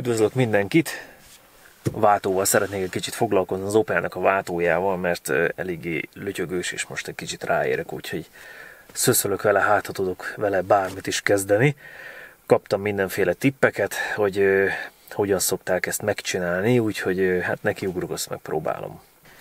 Üdvözlök mindenkit! A váltóval szeretnék egy kicsit foglalkozni, az Opelnek a váltójával, mert eléggé lötyögős, és most egy kicsit ráérek, úgyhogy szöszölök vele, hát ha tudok vele bármit is kezdeni. Kaptam mindenféle tippeket, hogy hogyan szokták ezt megcsinálni, úgyhogy hát nekiugrok, azt megpróbálom.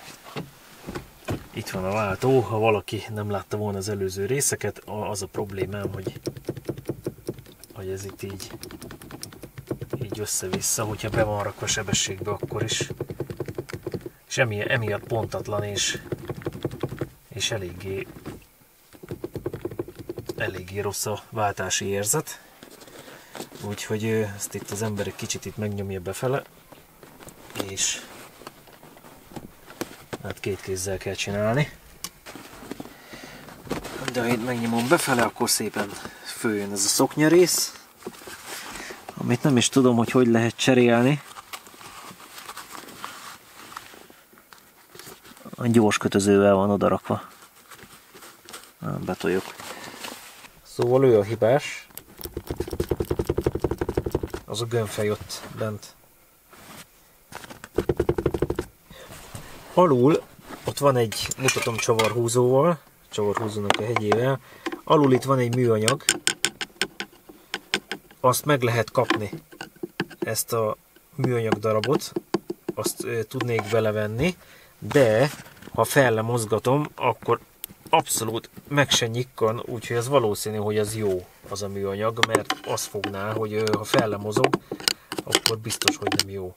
Itt van a váltó, ha valaki nem látta volna az előző részeket, az a problémám, hogy ez itt így össze-vissza, hogyha be van rakva sebességbe, akkor is. És emiatt pontatlan és eléggé rossz a váltási érzet. Úgyhogy ezt itt az ember egy kicsit itt megnyomja befele, és hát két kézzel kell csinálni. De ha itt megnyomom befele, akkor szépen följön ez a szoknya rész, amit nem is tudom, hogy lehet cserélni. A gyors kötözővel van odarakva. Betoljok. Szóval ő a hibás. Az a gömbfej ott bent. Alul ott van egy, mutatom csavarhúzóval, csavarhúzónak a hegyével. Alul itt van egy műanyag. Azt meg lehet kapni, ezt a műanyag darabot, azt tudnék belevenni, de ha felle mozgatom, akkor abszolút meg se nyikkan, úgyhogy az valószínű, hogy az jó az a műanyag, mert azt fogná, hogy ha felle mozog, akkor biztos, hogy nem jó.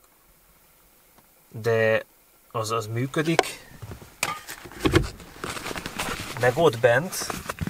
De az működik, meg ott bent,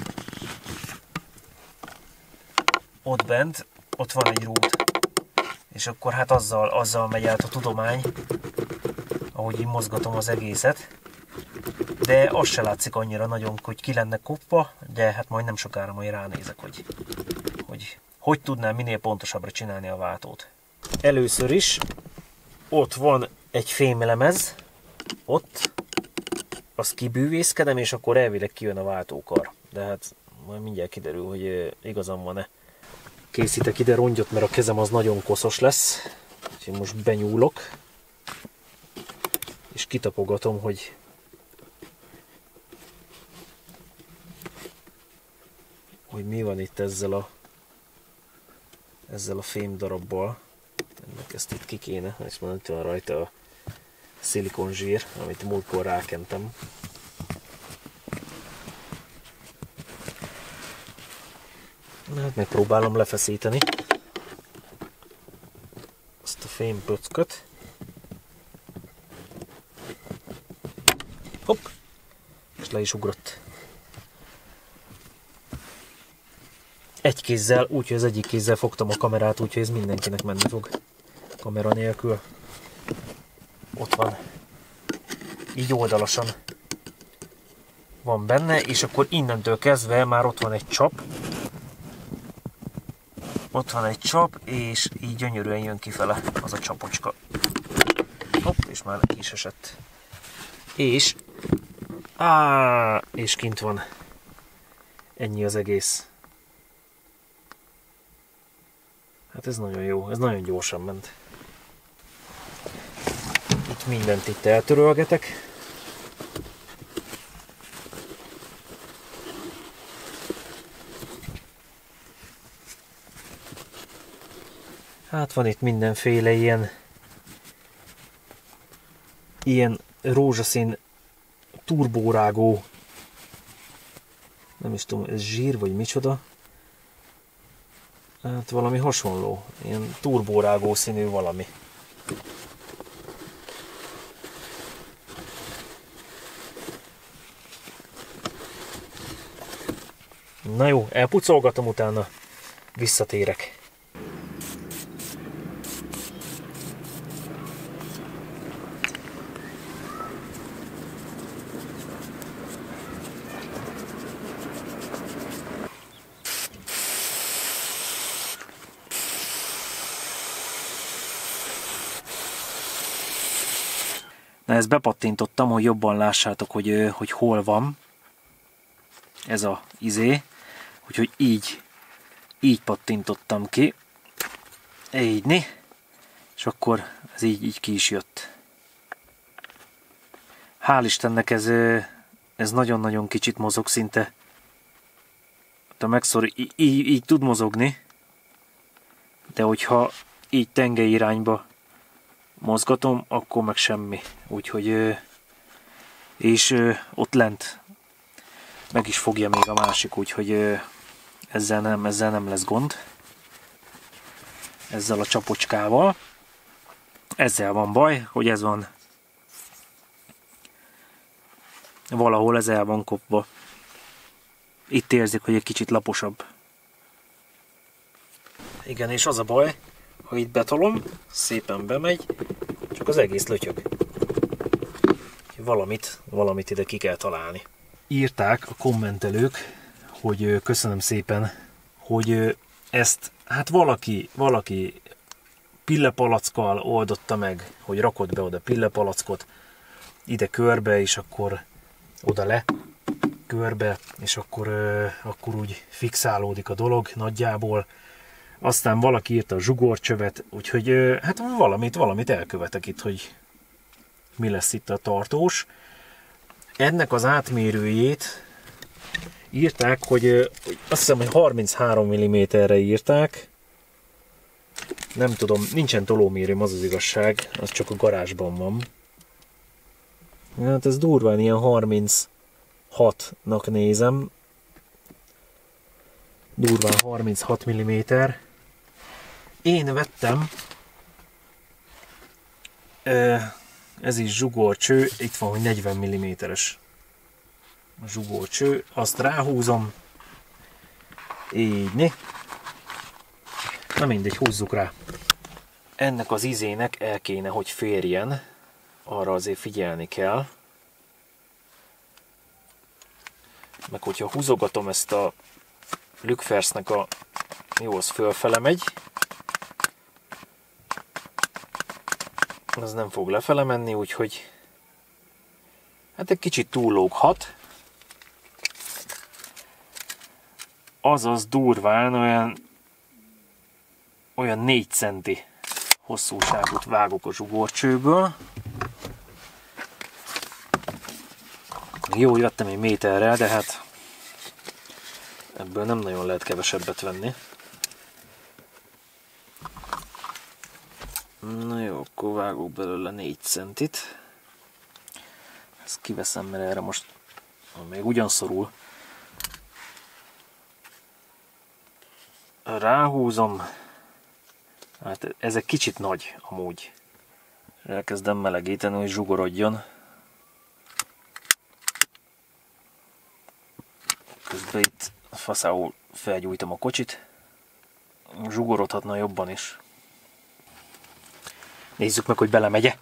ott van egy rúd, és akkor hát azzal megy át a tudomány, ahogy így mozgatom az egészet. De az se látszik annyira nagyon, hogy ki lenne kopva, de hát majd nem sokára majd ránézek, hogy tudnám minél pontosabbra csinálni a váltót. Először is ott van egy fémlemez, ott azt kibűvészkedem, és akkor elvileg kijön a váltókar. De hát majd mindjárt kiderül, hogy igazam van-e. Készítek ide rongyot, mert a kezem az nagyon koszos lesz. Úgyhogy most benyúlok, és kitapogatom, hogy mi van itt ezzel a fém darabbal. Ennek ezt itt ki kéne, és már itt van rajta a szilikonzsír, amit múltkor rákentem. Na hát megpróbálom lefeszíteni azt a fémpöcköt. Hopp! És le is ugrott. Egy kézzel, úgyhogy az egyik kézzel fogtam a kamerát, úgyhogy ez mindenkinek menni fog. Kamera nélkül. Ott van. Így oldalasan van benne, és akkor innentől kezdve már ott van egy csap. Ott van egy csap, és így gyönyörűen jön kifele az a csapocska. Hopp, és már ki is esett. És kint van. Ennyi az egész. Hát ez nagyon jó, ez nagyon gyorsan ment. Itt mindent itt eltörölgetek. Hát van itt mindenféle ilyen rózsaszín turbórágó, nem is tudom, ez zsír vagy micsoda. Hát valami hasonló, ilyen turbórágó színű valami. Na jó, elpucolgatom, utána visszatérek. Na, ezt bepattintottam, hogy jobban lássátok, hogy hol van ez a izé, úgyhogy így pattintottam ki. Így, És akkor ez így ki is jött. Hál' Istennek ez nagyon-nagyon kicsit mozog, szinte így tud mozogni, de hogyha így tengely irányba mozgatom, akkor meg semmi. Úgyhogy és ott lent meg is fogja még a másik, úgyhogy ezzel nem lesz gond. Ezzel a csapocskával. Ezzel van baj, hogy ez van valahol, ez el van kopva. Itt érzik, hogy egy kicsit laposabb. Igen, és az a baj, ha itt betolom, szépen bemegy, csak az egész lötyög. Valamit ide ki kell találni. Írták a kommentelők, hogy köszönöm szépen, hogy ezt hát valaki pillepalackkal oldotta meg, hogy rakott be oda pillepalackot, ide körbe, és akkor oda le körbe, és akkor úgy fixálódik a dolog nagyjából. Aztán valaki írta a zsugorcsövet, úgyhogy hát valamit elkövetek itt, hogy mi lesz itt a tartós. Ennek az átmérőjét írták, hogy azt hiszem, hogy 33 mm-re írták. Nem tudom, nincsen tolómérőm, az az igazság, az csak a garázsban van. Hát ez durván ilyen 36-nak nézem. Durván 36 mm. Én vettem, ez is zsugorcső, itt van, hogy 40 mm-es a zsugorcső, azt ráhúzom, így, na mindegy, húzzuk rá. Ennek az izének el kéne, hogy férjen, arra azért figyelni kell. Meg hogyha húzogatom ezt a lükfersznek jó, az fölfele megy, az nem fog lefele menni, úgyhogy hát egy kicsit túllóghat. Azaz durván olyan 4 centi hosszúságot vágok a zsugorcsőből. Jó, jöttem egy méterrel, de hát ebből nem nagyon lehet kevesebbet venni. Na jó, akkor vágok belőle 4 centit. Ezt kiveszem, mert erre most még ugyan szorul. Ráhúzom. Hát ez egy kicsit nagy amúgy. Elkezdem melegíteni, hogy zsugorodjon. Közben itt faszául felgyújtom a kocsit. Zsugorodhatna jobban is. Nézzük meg, hogy belemegye.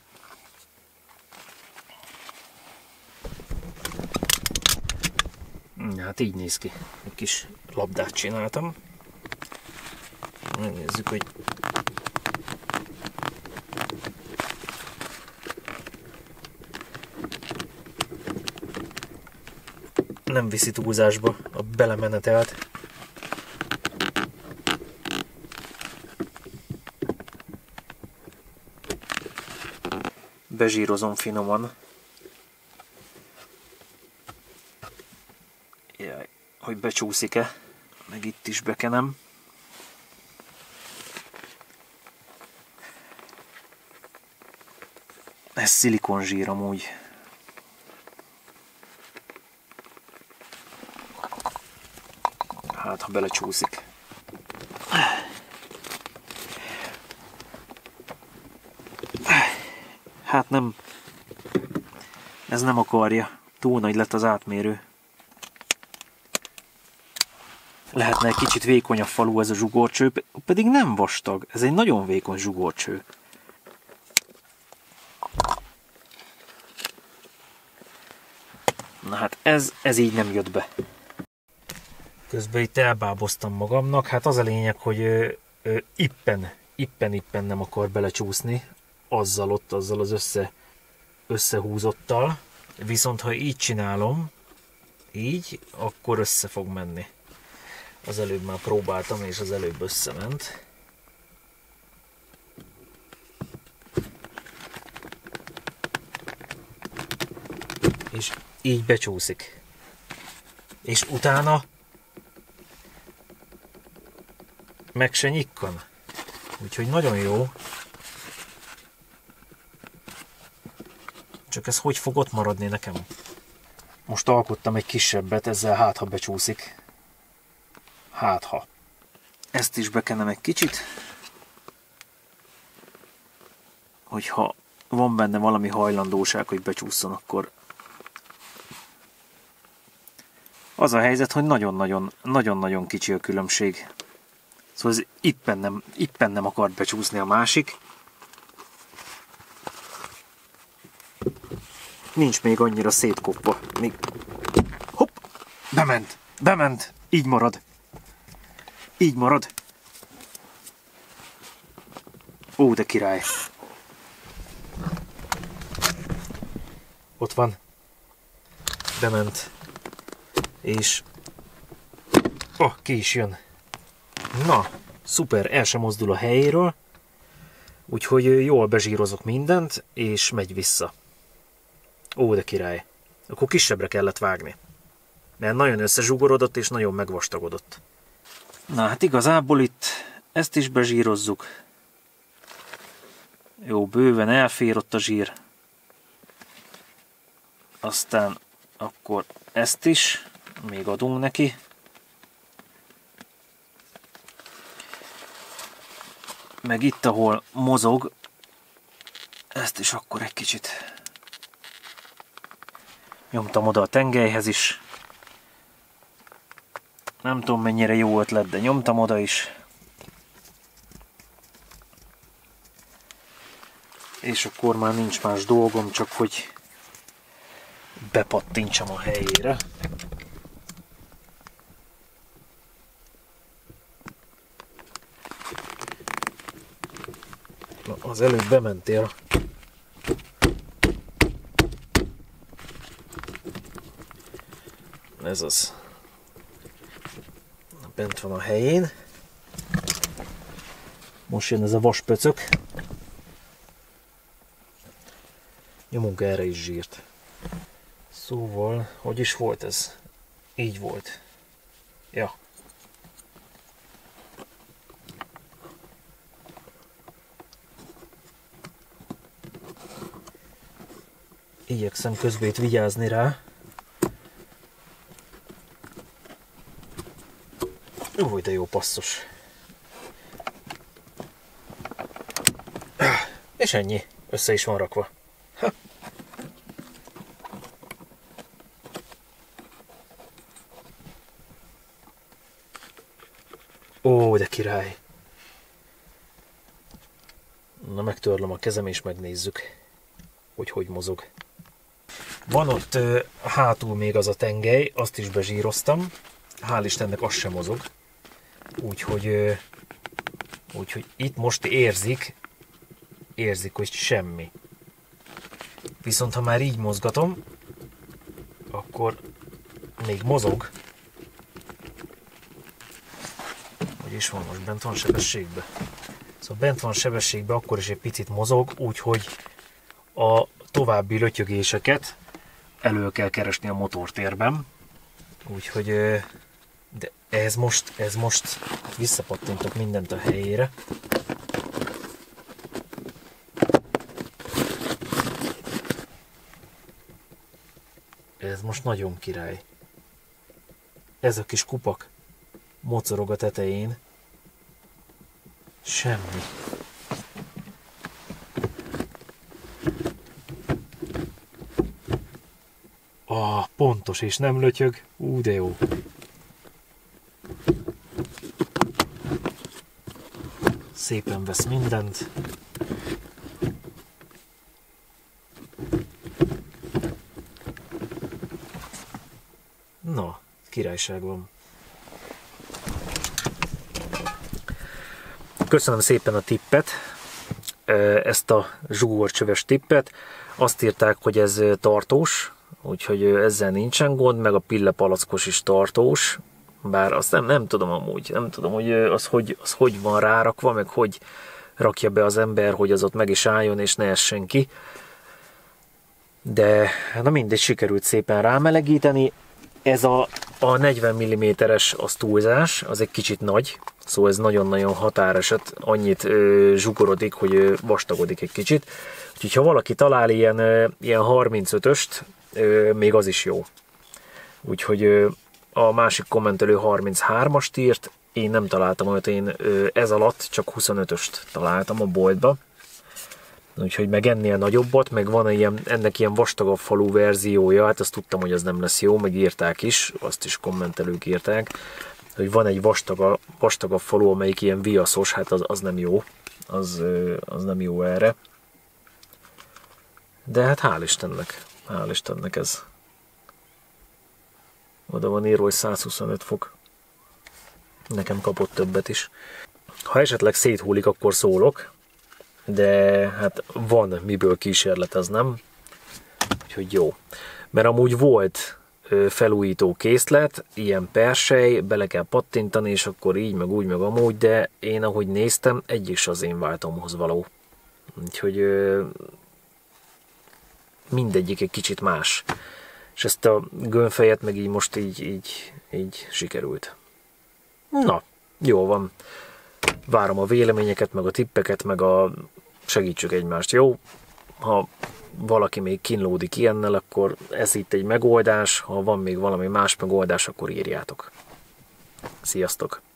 Hát így néz ki. Egy kis labdát csináltam. Megnézzük, hogy nem viszi túlzásba a belemenetelt. Bezsírozom finoman. Jaj, hogy becsúszik-e, meg itt is bekenem. Ez szilikonzsír amúgy. Hát, ha belecsúszik. Hát nem. Ez nem akarja. Túl nagy lett az átmérő. Lehetne egy kicsit vékonyabb falú ez a zsugorcső, pedig nem vastag. Ez egy nagyon vékony zsugorcső. Na hát ez így nem jött be. Közben itt elbáboztam magamnak. Hát az a lényeg, hogy ippen nem akar belecsúszni azzal az összehúzottal. Viszont ha így csinálom, így, akkor össze fog menni. Az előbb már próbáltam, és az előbb összement. és így becsúszik. És utána meg se nyikkan. Úgyhogy nagyon jó. Csak ez hogy fog ott maradni nekem? Most alkottam egy kisebbet, ezzel hát ha becsúszik. Hát ha. Ezt is bekenem egy kicsit. Hogyha van benne valami hajlandóság, hogy becsúszson, akkor az a helyzet, hogy nagyon-nagyon kicsi a különbség. Szóval ez éppen nem akart becsúszni a másik. Nincs még annyira szétkopva. Még... Hopp! Bement! Így marad. Ó, de király. Ott van. Bement. És... ki is jön. Na, szuper, el sem mozdul a helyéről. Úgyhogy jól bezsírozok mindent, és megy vissza. Ó, de király. Akkor kisebbre kellett vágni. Mert nagyon összezsugorodott, és nagyon megvastagodott. Na, hát igazából itt ezt is bezsírozzuk. Jó, bőven elfér ott a zsír. Aztán akkor ezt is még adunk neki. Meg itt, ahol mozog, ezt is akkor egy kicsit nyomtam oda a tengelyhez is. Nem tudom, mennyire jó ötlet, de nyomtam oda is. És akkor már nincs más dolgom, csak hogy bepattintsam a helyére. Na, az előbb bementél. Ez az. Bent van a helyén. Most jön ez a vaspöcök. Nyomunk erre is zsírt. Szóval, hogy is volt ez? Így volt. Ja. Igyekszem közben itt vigyázni rá. Új, de jó passzos. És ennyi. Össze is van rakva. Ha. Ó, de király. Na, megtörlöm a kezem és megnézzük, hogy mozog. Van ott hátul még az a tengely, azt is bezsíroztam. Hál' Istennek az sem mozog. Úgyhogy itt most érzik, hogy semmi. Viszont ha már így mozgatom, akkor még mozog. Hogy is van most, bent van sebességbe. Szóval bent van sebességbe, akkor is egy picit mozog, úgyhogy a további lötyögéseket elő kell keresni a motortérben. Úgyhogy de ez most visszapattintok mindent a helyére. Ez most nagyon király. Ez a kis kupak mocorog a tetején. Semmi. Pontos és nem lötyög. De jó. Szépen vesz mindent. Na, királyság van. Köszönöm szépen a tippet, ezt a zsugorcsöves tippet. Azt írták, hogy ez tartós, úgyhogy ezzel nincsen gond, meg a pillepalackos is tartós. Bár azt nem tudom amúgy, nem tudom, hogy az hogy van rárakva, meg hogy rakja be az ember, hogy az ott meg is álljon és ne essen ki. De na mindegy, sikerült szépen rámelegíteni. Ez a 40 mm-es az túlzás, az egy kicsit nagy, szóval ez nagyon-nagyon határeset, annyit zsugorodik, hogy vastagodik egy kicsit. Úgyhogy ha valaki talál ilyen 35-öst, még az is jó. Úgyhogy a másik kommentelő 33-ast írt, én nem találtam olyat, én ez alatt csak 25-öst találtam a boltba. Úgyhogy meg ennél nagyobbat, meg van ennek ilyen vastagabb falú verziója, hát azt tudtam, hogy az nem lesz jó, meg írták is, azt is kommentelők írták, hogy van egy vastagabb falu, amelyik ilyen viaszos, hát az nem jó, az nem jó erre. De hát hál' Istennek ez. Oda van írva, hogy 125 fok. Nekem kapott többet is. Ha esetleg széthullik, akkor szólok, de hát van miből kísérleteznem, úgyhogy jó. Mert amúgy volt felújító készlet, ilyen persely, bele kell pattintani, és akkor így, meg úgy, meg amúgy, de én ahogy néztem, egyik se az én váltomhoz való. Úgyhogy mindegyik egy kicsit más. És ezt a gömbfejet meg így most így sikerült. Na, jó van. Várom a véleményeket, meg a tippeket, meg segítsük egymást, jó? Ha valaki még kínlódik ilyennel, akkor ez itt egy megoldás, ha van még valami más megoldás, akkor írjátok. Sziasztok!